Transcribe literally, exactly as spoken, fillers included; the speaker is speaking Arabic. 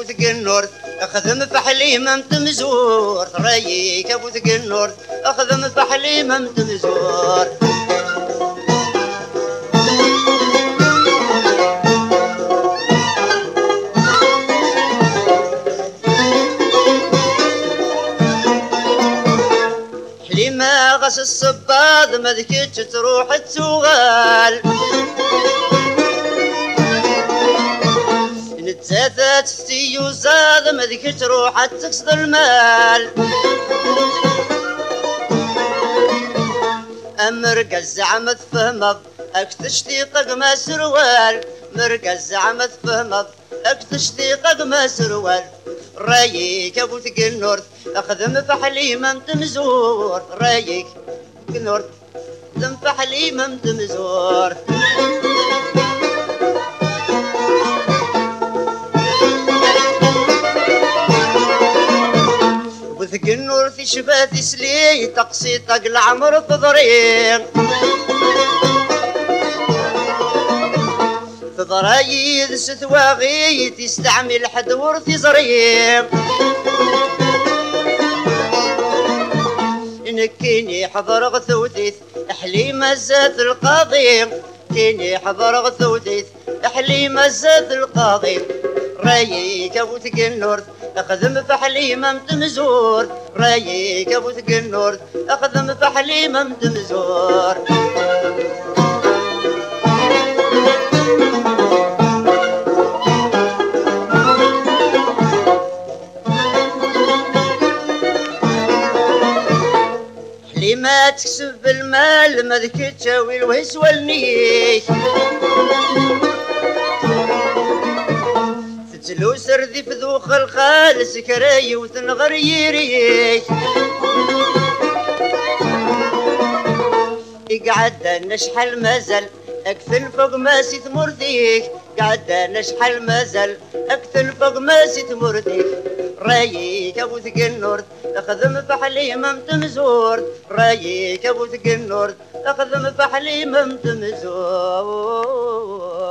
ثقنورد اخذ مفحلي ممتمزور رايك ابو ثقنورد اخذ مفحلي ممتمزور حليمة غس الصباط ما ذكيتش تروح تسوغال نتسافت ستي وزاد ما ذكيتش تروح تقصد المال مرقز زعما تفهمض اكتشتي طقما سروال مرقز زعما تفهمض اكتشتي طقما سروال رايك ابو ثقنورد اخذ مفحلي ممتمزور رايك ثقنورد مفحلي ممتمزور وثقنورد في شباثي سلي تقصي طق العمر تضريق ضرايد ستواغي تستعمل حدور في زريق إنك كيني حضر غثوثيث حليمة زاد القاضي كيني حضر غثوثيث حليمة زاد القاضي رايك ابو ثقنورد اخذ مفحلي ممتمزور رايك ابو ثقنورد اخذ مفحلي ممتمزور ما تكسب بالمال ما ذك تساوي الوهس والنيك تتلو سردي في ذوخ الخال سكراي وتنغر يريك قعد نشحل مازال اكثر فوق ما سي تمر ذيك قعد نشحل مازال اكثر فوق ما سي تمر ذيك رايك ابو ثقنورد اخذ مفحلي ممتمزور رايك ابو ثقنورد اخذ مفحلي ممتمزور